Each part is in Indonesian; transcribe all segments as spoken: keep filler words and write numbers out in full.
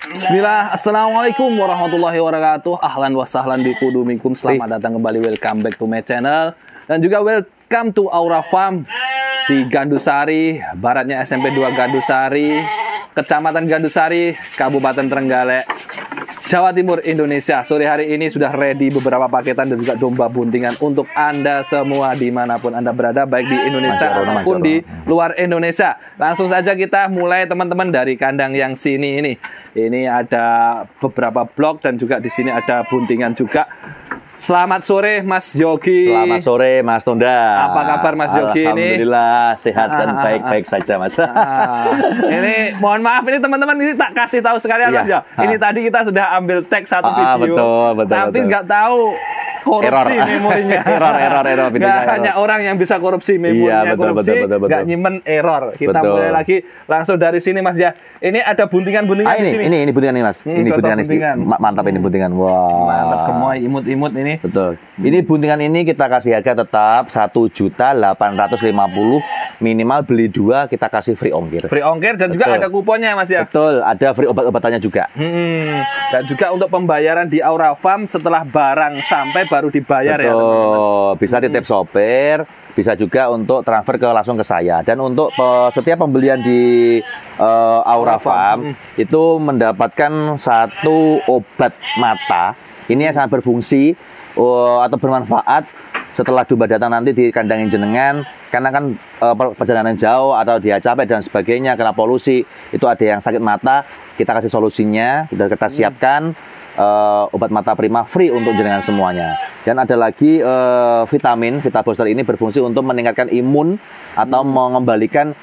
Bismillah, assalamualaikum warahmatullahi wabarakatuh. Ahlan wa sahlan bikudumikum. Selamat datang kembali, welcome back to my channel. Dan juga welcome to Aura Farm di Gandusari, baratnya S M P dua Gandusari, Kecamatan Gandusari, Kabupaten Trenggalek, Jawa Timur, Indonesia. Sore hari ini sudah ready beberapa paketan dan juga domba buntingan untuk Anda semua dimanapun Anda berada, baik di Indonesia Mancoro, maupun Mancoro. di luar Indonesia. Langsung saja kita mulai teman-teman dari kandang yang sini ini. Ini ada beberapa blok dan juga di sini ada buntingan juga. Selamat sore Mas Yogi. Selamat sore Mas Tonda. Apa kabar Mas Yogi ini? Alhamdulillah sehat dan Ah, baik-baik saja Mas. Ah, ini mohon maaf ini teman-teman, ini tak kasih tahu sekalian Iya. Mas ya. Ini Ah. tadi kita sudah ambil tag satu Ah, video, betul, betul, tapi betul. nggak tahu korupsi Error. memorinya. Error, error, error, Nggak videonya hanya error. orang yang bisa korupsi memorinya, Iya, betul, korupsi betul, betul, betul. nggak nyimpen error. Kita Betul. mulai lagi langsung dari sini Mas ya. Ini ada buntingan-buntingan Ah, di ini, sini. ini, ini buntingan nih Mas. Hmm, ini contoh buntingan, ini. buntingan. Ma- Mantap ini buntingan. Wah. Mantap, gemoy, imut-imut ini. Betul. Ini buntingan ini kita kasih harga tetap satu juta delapan ratus lima puluh, minimal beli dua kita kasih free ongkir. Free ongkir dan juga Betul. ada kuponnya Mas ya. Betul, ada free obat-obatannya juga. Hmm, dan juga untuk pembayaran di Aura Farm setelah barang sampai baru dibayar ya teman-teman. Betul, bisa titip sopir, bisa juga untuk transfer ke langsung ke saya. Dan untuk pe- setiap pembelian di eh, Aura Aura Farm, Farm itu mendapatkan satu obat mata. Ini yang sangat berfungsi eh, atau bermanfaat setelah domba datang nanti di kandang jenengan, karena kan eh, per- perjalanan jauh atau dia capek dan sebagainya kena polusi, itu ada yang sakit mata, kita kasih solusinya, sudah kita siapkan. Uh, obat mata prima free untuk jenengan semuanya. Dan ada lagi uh, vitamin Vita Booster ini berfungsi untuk meningkatkan imun atau Hmm. mengembalikan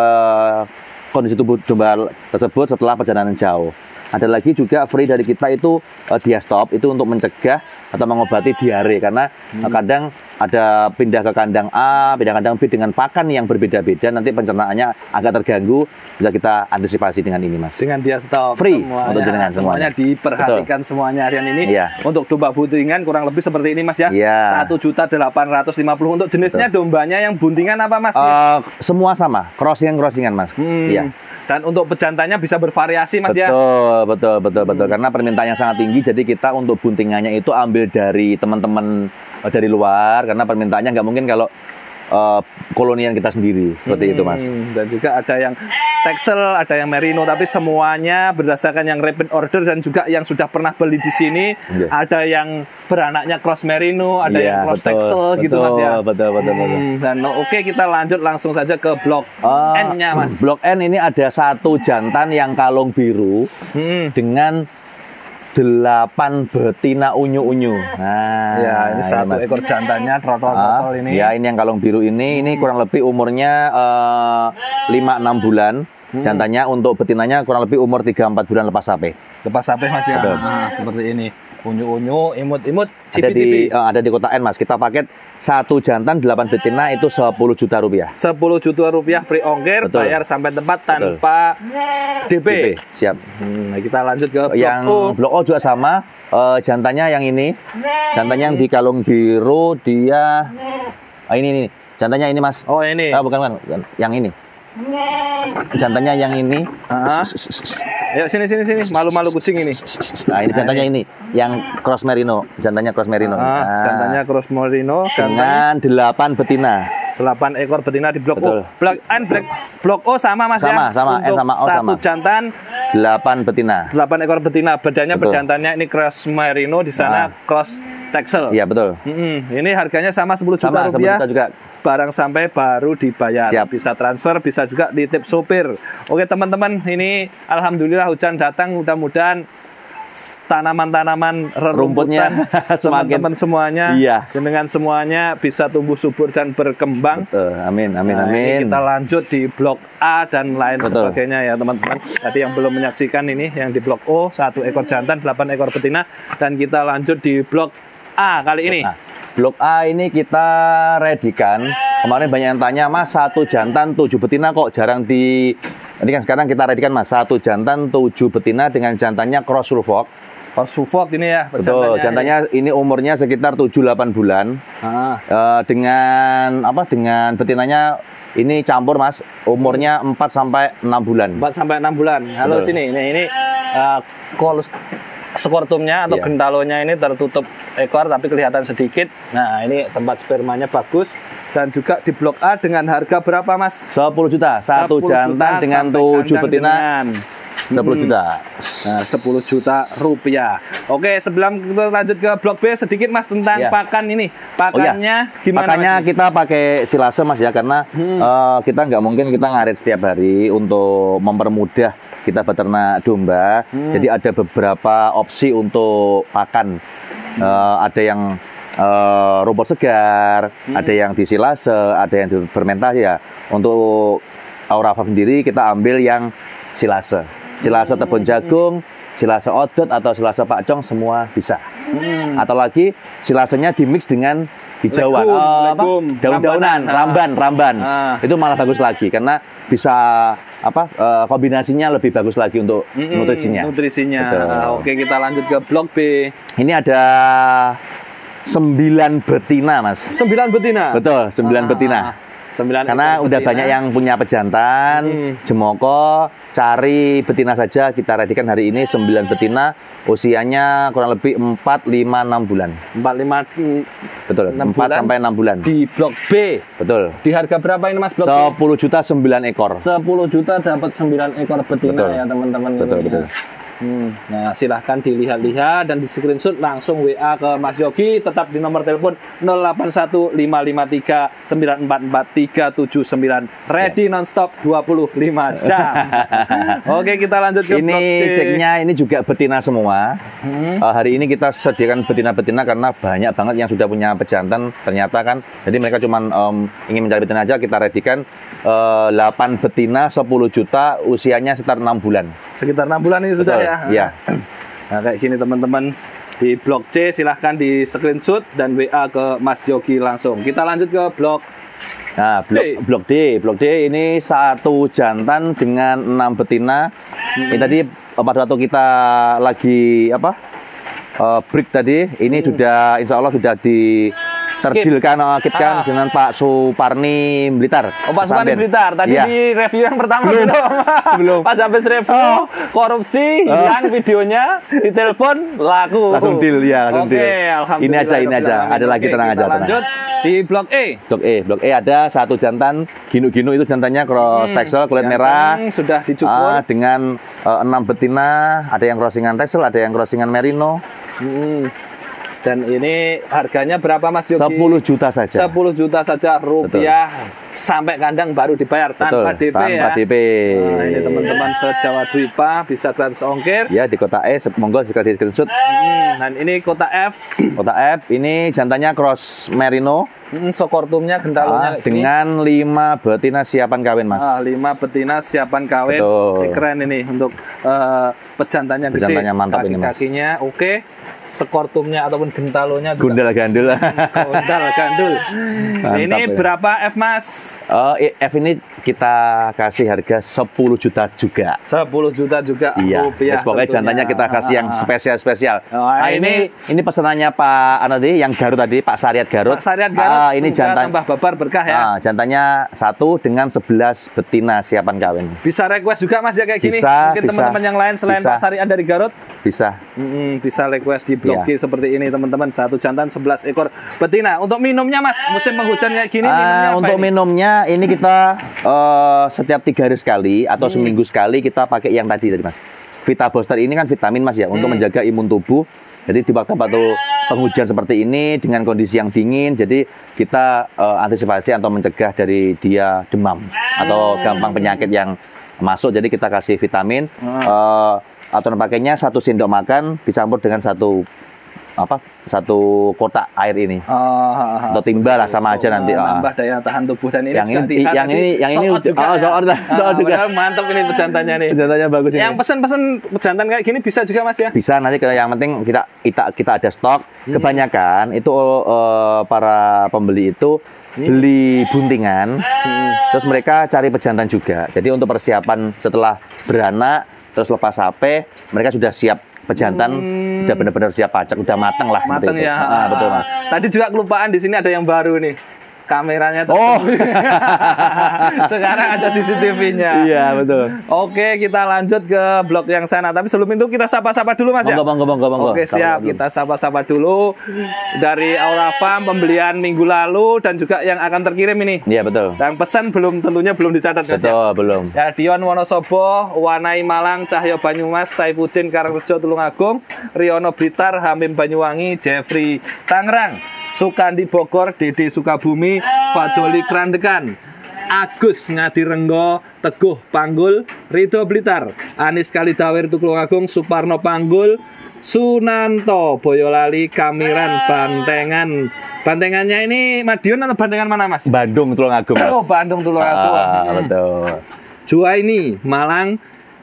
uh, kondisi tubuh domba tersebut setelah perjalanan jauh. Ada lagi juga free dari kita itu uh, Diastop, itu untuk mencegah atau mengobati diare, karena uh, kadang ada pindah ke kandang A, pindah ke kandang B dengan pakan yang berbeda-beda, nanti pencernaannya agak terganggu. Bisa kita antisipasi dengan ini Mas. Dengan dia stop Free semuanya, untuk jenengan semuanya semuanya. diperhatikan semuanya harian ini. Iya. Untuk domba buntingan kurang lebih seperti ini Mas ya. Iya. Satu juta delapan ratus lima puluh. Untuk jenisnya dombanya yang buntingan apa Mas? Uh, semua sama, crossingan-crossingan Mas. Hmm. Iya. Dan untuk pejantannya bisa bervariasi Mas ya. Betul, betul, betul, betul. Karena permintaan yang sangat tinggi, jadi kita untuk buntingannya itu ambil dari teman-teman uh, dari luar, karena permintaannya nggak mungkin kalau uh, kolonian kita sendiri seperti itu Mas. Hmm, dan juga ada yang Texel, ada yang Merino, tapi semuanya berdasarkan yang repeat order dan juga yang sudah pernah beli di sini. Iya. Ada yang beranaknya cross Merino, ada Iya, yang cross betul, Texel gitu Mas ya. betul, betul, betul. Hmm, dan oke, kita lanjut langsung saja ke blok Uh, N-nya Mas. Blok N ini ada satu jantan yang kalung biru Hmm. dengan delapan betina unyu-unyu. Nah, Ya, ini satu Mas. ekor jantannya trotol-trotol Ah, ini. Ya, ini yang kalung biru ini, ini kurang lebih umurnya eh, lima enam bulan. Hmm. Jantannya untuk betinanya kurang lebih umur tiga empat bulan lepas sape. Lepas sampai Mas ya. Betul. Nah, seperti ini. Unyu-unyu, imut-imut, Ada di cipi-cipi. eh, ada di kota N Mas. Kita paket satu jantan delapan betina itu sepuluh juta rupiah. sepuluh juta rupiah free ongkir, Betul. bayar sampai tempat tanpa D P. D P, siap. Hmm, nah kita lanjut ke blok Yang O. blok O juga sama. eh, jantannya yang ini, jantannya yang di kalung biru dia. Ah, ini ini, jantannya ini Mas. Oh ini. Ah, bukan, bukan, bukan. Yang ini. Jantannya yang ini. Ah. Ayo sini sini sini, malu-malu kucing ini. Nah, ini jantannya ini, yang cross merino, jantannya cross merino. Ah, Nah, jantannya cross merino, jantan dengan delapan betina. delapan ekor betina di blok O. Betul. Blok N black blok O sama Mas Sama, ya. sama, N Untuk sama O satu sama. jantan, delapan betina. delapan ekor betina. Bedanya Betul. bejantannya ini cross merino, di sana Nah. cross Texel. Iya, betul. Mm-mm. Ini harganya sama sepuluh juta Sama, sepuluh rupiah. juta juga. Barang sampai baru dibayar. Siap. Bisa transfer, bisa juga ditip sopir. Oke teman-teman, ini alhamdulillah hujan datang. Mudah-mudahan tanaman-tanaman rerumputan Rumputnya semakin- teman-teman semuanya, Iya. dengan semuanya bisa tumbuh subur dan berkembang. Betul. Amin, amin, Nah, ini amin. kita lanjut di blok A dan lain Betul. sebagainya ya teman-teman. Tadi yang belum menyaksikan ini yang di blok O, satu ekor jantan, delapan ekor betina, dan kita lanjut di blok A kali ini. Nah, blok A ini kita redikan. Kemarin banyak yang tanya, Mas, satu jantan tujuh betina kok jarang di. Ini kan sekarang kita redikan Mas, satu jantan tujuh betina dengan jantannya cross Suffolk. Cross Suffolk ini ya. Betul, jantannya ini umurnya sekitar tujuh delapan bulan. Ah. Eh, dengan apa? Dengan betinanya ini campur Mas, umurnya empat sampai enam bulan. empat sampai enam bulan. Halo Betul. sini. Ini ini uh, kolus skortumnya atau Iya. gentalonya ini tertutup ekor tapi kelihatan sedikit. Nah, ini tempat spermanya bagus dan juga di blok A dengan harga berapa, Mas? sepuluh juta, satu sepuluh jantan juta dengan sampai tujuh kandang betina, jenengan. sepuluh Mm-mm. juta. Nah, sepuluh juta rupiah. Oke, sebelum kita lanjut ke blok B sedikit Mas tentang Iya. pakan ini. Oh iya, Pakannya gimana? makanya Mas? kita pakai silase Mas ya, karena Hmm. eh, kita nggak mungkin kita ngarit setiap hari untuk mempermudah kita beternak domba. Hmm. Jadi ada beberapa opsi untuk pakan. Eh, ada yang eh, rumput segar, Hmm. ada yang disilase, ada yang difermentasi ya. Untuk Aura Farm sendiri kita ambil yang silase. Silase Hmm. tepung jagung, silase odot atau silase pakcong semua bisa. Hmm. Atau lagi silasenya dimix dengan hijauan, Legum, eh, apa? legum, daun-daunan, rambanan. ramban, ramban. Ah. Itu malah bagus lagi karena bisa apa? eh, kombinasinya lebih bagus lagi untuk Mm-mm, nutrisinya. Nutrisinya. Betul. Nah, oke, kita lanjut ke blok B. Ini ada sembilan betina, Mas. Sembilan betina. Betul, sembilan Ah, betina. Sembilan Karena ekor udah betina. banyak yang punya pejantan, Hmm. jemoko, cari betina saja kita readikan hari ini sembilan betina, usianya kurang lebih empat, lima, enam bulan. empat lima Betul, enam empat bulan sampai enam bulan. di blok B. Betul. Di harga berapa ini Mas blok B? sepuluh juta sembilan ekor. sepuluh juta dapat sembilan ekor betina Betul. ya teman-teman. Betul, ini, betul. ya. Hmm. Nah, silahkan dilihat-lihat dan di screenshot langsung W A ke Mas Yogi, tetap di nomor telepon nol delapan satu lima lima tiga sembilan empat empat tiga tujuh sembilan. Ready nonstop dua puluh lima jam. Oke, kita lanjut ke blok Ini C. ceknya ini juga betina semua. Hmm. Eh, hari ini kita sediakan betina-betina karena banyak banget yang sudah punya pejantan ternyata kan. Jadi mereka cuma em, ingin mencari betina aja, kita readikan eh, delapan betina sepuluh juta, usianya sekitar enam bulan. Sekitar enam bulan ini sudah Betul, ya. iya. Nah, kayak gini teman-teman. Di blok C silahkan di screenshot dan W A ke Mas Yogi langsung. Kita lanjut ke blok Nah, blok D. blok D, blok D ini satu jantan dengan enam betina. Ini tadi eh, pada waktu kita lagi apa? eh, break tadi, ini sudah insya Allah sudah di terdilkan, eh, kitkan Ah. dengan Pak Suparni Blitar. Oh, Pak Suparni Sampen. Blitar. Tadi Iya. di review yang pertama Belum. belum. Belum. Pas habis review Oh. korupsi, Oh. hilang videonya, ditelepon laku. Langsung deal, ya, langsung Oke, deal. alhamdulillah. Ini aja, ini aja. Ada lagi, Oke, tenang kita aja, tenang. lanjut di blok E. Blok E, blok E ada satu jantan ginu-ginu, itu jantannya cross Hmm, texel kulit yang merah. penting sudah dicukur. Ah, dengan eh, enam betina, ada yang crossingan texel, ada yang crossingan merino. Hmm. Dan ini harganya berapa Mas Yogi? sepuluh juta saja. sepuluh juta saja rupiah sampai kandang baru dibayar tanpa Betul, D P tanpa ya. D P. Nah, ini teman-teman se-Jawa Dwipa bisa gratis ongkir. Ya, di kota E, monggo jika di screenshot. Hmm, dan ini kota F. Kota F, ini jantannya cross merino. Hmm, sokortumnya Ah, gentalonya kayak gini. dengan lima betina siapan kawin, Mas. Ah, lima betina siapan kawin. Betul. Ini keren ini untuk eh, pejantannya gede. Pejantannya mantap ini, Mas. Kaki-kakinya oke. Sekortumnya ataupun gentalonya juga Gundal gandul. gondal gandul. Mantap Ini ya. berapa F Mas? Oh, F ini kita kasih harga sepuluh juta juga. sepuluh juta juga Iya, rupiah. yes, pokoknya tentunya. jantannya kita kasih yang Ah, spesial-spesial. Oh, Nah, ini- ini ini pesanannya Pak Anadi yang Garut tadi, Pak Syariat Garut. Pak Syariat Garut. Ah, ini semoga jantan. tambah babar berkah ya. Ah, jantannya satu dengan sebelas betina siapan kawin. Bisa request juga Mas ya kayak gini. Bisa, Mungkin bisa. teman-teman yang lain selain Bisa. Pak Syariat dari Garut. Bisa. Mm-mm, bisa request di blog Iya. G seperti ini teman-teman. Satu jantan sebelas ekor betina. Untuk minumnya Mas, musim penghujan kayak gini minumnya Ah, apa untuk ini? minumnya ini kita eh, setiap tiga hari sekali atau Hmm. seminggu sekali kita pakai yang tadi tadi Mas. Vita Booster ini kan vitamin Mas ya, untuk Hmm. menjaga imun tubuh. Jadi di waktu-waktu penghujan seperti ini dengan kondisi yang dingin, jadi kita eh, antisipasi atau mencegah dari dia demam atau Hmm. gampang penyakit yang masuk. Jadi kita kasih vitamin. Hmm. eh, atau pakainya satu sendok makan dicampur dengan satu apa satu kotak air ini. Oh, Atau timba lah, sama aja nanti. Oh, Ah. nambah daya tahan tubuh dan ini Yang juga ini- lihat yang tadi ini- yang ini soot juga oh, ya. soot lah, soot Ah, juga. padahal mantap ini pejantannya nih. Jantannya bagus ini. Yang pesen-pesen pejantan kayak gini bisa juga Mas ya? Bisa nanti kalau yang penting kita kita kita ada stok. Hmm. Kebanyakan itu eh, para pembeli itu beli buntingan, Hmm. terus mereka cari pejantan juga. Jadi untuk persiapan setelah beranak, terus lepas sape, mereka sudah siap pejantan, Hmm. udah benar-benar siap pacak, udah matang lah. Mateng seperti itu. ya. Ah, betul Mas. Tadi juga kelupaan di sini ada yang baru nih. kameranya Oh. Sekarang ada C C T V-nya. Iya, betul. Oke, kita lanjut ke blok yang sana. Tapi sebelum itu kita sapa-sapa dulu Mas ya. Monggo, monggo, monggo, monggo. Oke, siap. Kita sapa-sapa dulu dari Aura Farm pembelian minggu lalu dan juga yang akan terkirim ini. Iya, betul. Yang pesan belum tentunya belum dicatat Mas ya. Betul, belum. Ya, Dion Wonosobo, Wanai Malang, Cahyo Banyumas, Saifuddin Karangrejo Tulungagung, Riono Blitar, Hamim Banyuwangi, Jeffrey Tangerang, Sukandi Bogor, Dede Sukabumi, Fadoli Krandekan, Agus Ngadirenggo, Teguh Panggul, Ridho Blitar, Anis Kalidawir Tulungagung, Suparno Panggul, Sunanto Boyolali, Kamiran Bantengan. Bantengannya ini Madiun atau Bantengan mana Mas? Bandung Tulungagung, Mas. Oh, Bandung Tulungagung. Ah, Hmm. betul. Juwaini Malang,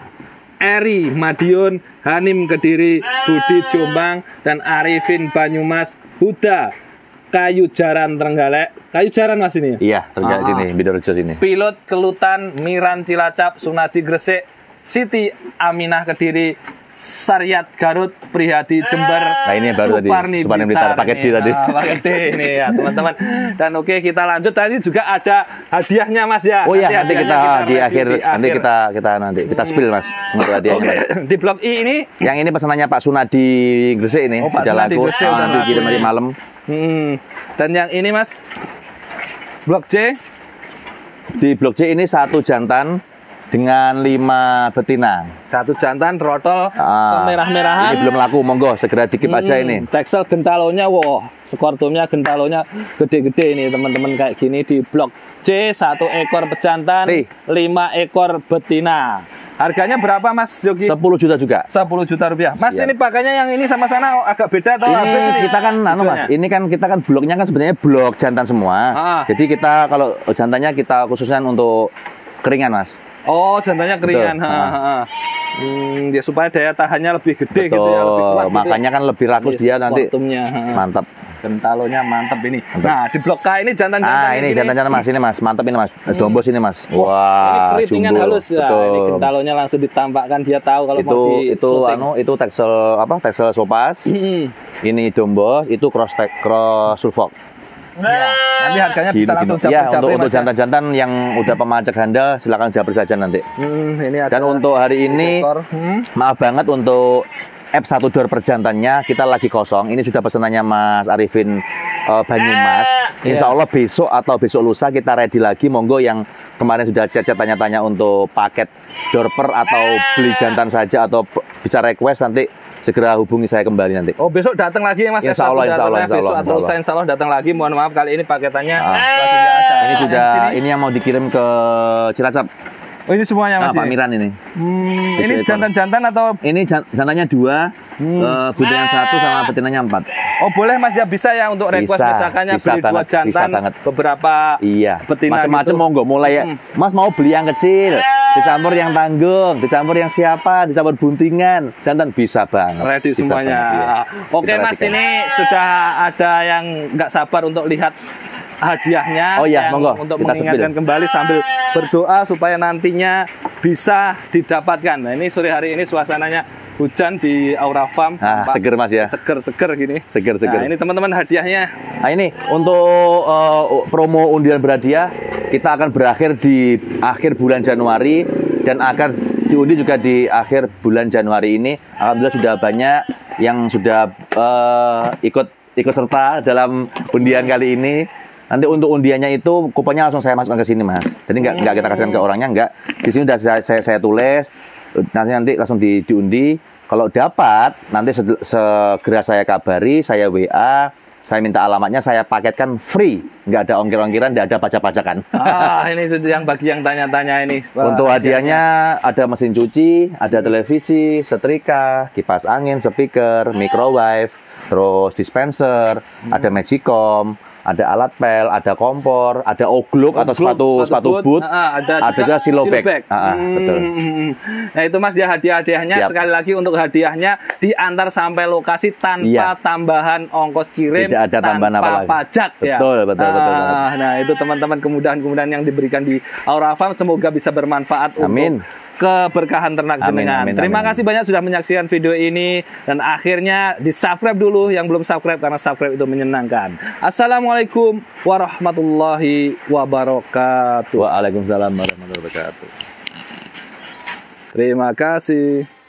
Eri Madiun, Hanim Kediri, Budi Jombang, dan Arifin Banyumas, Huda Kayu Jaran Trenggalek. Kayu Jaran Mas ini. Iya, terjadi Ah. sini, Bidorjo sini. Pilot Kelutan, Miran Cilacap, Sunadi Gresik, Siti Aminah Kediri, Saryat Garut, Prihadi Jember. Nah, ini yang baru tadi, Suparni Suparni Blitar, paket D ini. tadi. Ah, paket D ini ya teman-teman. Dan oke, kita lanjut. Tadi juga ada hadiahnya Mas ya. Oh iya, nanti kita, hadiahnya di review akhir, di nanti kita kita nanti kita spill Mas untuk hadiahnya. Oke, di blok I ini. Yang ini pesanannya Pak Sunadi Gresik ini, Oh, Pak sudah Sunadi laku. Gresik Ah, udah nanti laku kirim ini. nanti malam. Hmm. Dan yang ini Mas, blok J. Di blok C ini satu jantan dengan lima betina. Satu jantan trotol Ah, merah-merahan. Ini belum laku, monggo segera dikip aja Hmm, ini. Texel gentalonya, wow, skortumnya gentalonya gede-gede ini teman-teman kayak gini di blok C, satu ekor pejantan, Nih. lima ekor betina. Harganya berapa Mas Yogi? sepuluh juta juga. sepuluh juta rupiah. Mas Siap. ini pakainya yang ini sama sana agak beda atau habis Ini kita kan anu Mas, tujuannya? ini kan kita kan bloknya kan sebenarnya blok jantan semua. Ah. Jadi kita kalau jantannya kita khususkan untuk keringan Mas. Oh, jantannya keringan. Betul. Ha, Ah. ha, ha. Hmm, dia supaya daya tahannya lebih gede gitu ya, lebih kuat gitu. Makanya kan lebih rakus dia nanti. Skortumnya, ha. Mantap. Gentalonya mantep ini. Mantap. Nah, di blok K ini jantan-jantan Ah, yang ini jantan-jantan Mas, ini Mas. Mantap ini Mas. Dombos ini Mas. Wah, ini Wah, keritingan jumbo. halus ya. Betul. Ini gentalonya langsung ditampakkan, dia tahu kalau itu mau di itu syuting. anu itu texel apa? Texel sopas. Hmm. Ini dombos, itu cross tech cross sulfok. Ya, nanti harganya bisa langsung Ya, japri-japri untuk untuk Mas ya. jantan-jantan yang udah pemajak handal silakan japri saja nanti. Hmm, ini ada Dan untuk hari ini ekor. Hmm. maaf banget untuk F satu door perjantannya kita lagi kosong. Ini sudah pesanannya Mas Arifin eh, Banyumas. Insya Iya. Allah besok atau besok lusa kita ready lagi. Monggo yang kemarin sudah chat-chat tanya-tanya untuk paket dorper atau beli jantan saja atau b- bisa request nanti segera hubungi saya kembali nanti. Oh, besok datang lagi ya Mas. Insya F satu Allah, insya Allah, datangnya insya Allah, besok atau insya Allah. lusa insya Allah datang lagi. Mohon maaf kali ini paketannya Ah. lagi nggak ada. Ini Yang sudah sini. ini yang mau dikirim ke Cilacap. Oh, ini semuanya Nah, Mas. Pak ya? Miran ini. Hmm, Besok ini ekor. jantan-jantan atau Ini jan- jantannya dua, Hmm. eh, betina satu sama betinanya empat. oh boleh Mas ya, bisa ya untuk request Bisa, misalkannya bisa beli dua banget, bisa jantan banget. beberapa Iya, betina macam-macam gitu. monggo. Mulai ya, Hmm. Mas mau beli yang kecil, dicampur yang tanggung, dicampur yang siapa, dicampur buntingan, jantan bisa banget. Ready Bisa semuanya. banget, iya. Oke Kita Mas, readykan. ini sudah ada yang nggak sabar untuk lihat hadiahnya. Oh iya, yang monggo, untuk kita mengingatkan spill. kembali sambil berdoa supaya nantinya bisa didapatkan. Nah, ini sore hari ini suasananya hujan di Aura Farm. Nah, Tampak seger Mas ya. Seger-seger gini. Seger-seger. Nah, ini teman-teman hadiahnya. Nah ini untuk eh, promo undian berhadiah kita akan berakhir di akhir bulan Januari dan akan diundi juga di akhir bulan Januari ini. Alhamdulillah sudah banyak yang sudah eh, ikut ikut serta dalam undian kali ini. Nanti untuk undiannya itu kuponnya langsung saya masukkan ke sini Mas. Jadi nggak nggak kita kasihkan ke orangnya, nggak. Di sini sudah saya, saya, saya tulis. Nanti nanti langsung di, diundi. Kalau dapat nanti se- segera saya kabari, saya W A. Saya minta alamatnya, saya paketkan free, nggak ada ongkir-ongkiran, nggak ada pajak-pajakan. Ah, ini sudah yang bagi yang tanya-tanya ini. Wah, Untuk hadiahnya ada mesin cuci, ada televisi, setrika, kipas angin, speaker, microwave, terus dispenser, ada magicom, ada alat pel, ada kompor, ada ogluk atau sepatu sepatu boot, Ah, ada ada, juga silo bag. bag. Ah, ah, betul. Hmm. Nah itu Mas ya hadiah-hadiahnya. Siap. Sekali lagi untuk hadiahnya diantar sampai lokasi tanpa Iya. tambahan ongkos kirim, Tidak ada tambahan tanpa apa lagi. pajak ya. Betul, betul, Ah, betul banget. Nah itu teman-teman kemudahan-kemudahan yang diberikan di Aura Farm semoga bisa bermanfaat Amin. untuk keberkahan ternak Amin, jenengan. amin, Terima amin. kasih banyak sudah menyaksikan video ini dan akhirnya di subscribe dulu yang belum subscribe karena subscribe itu menyenangkan. Assalamualaikum warahmatullahi wabarakatuh. Waalaikumsalam warahmatullahi wabarakatuh. Terima kasih.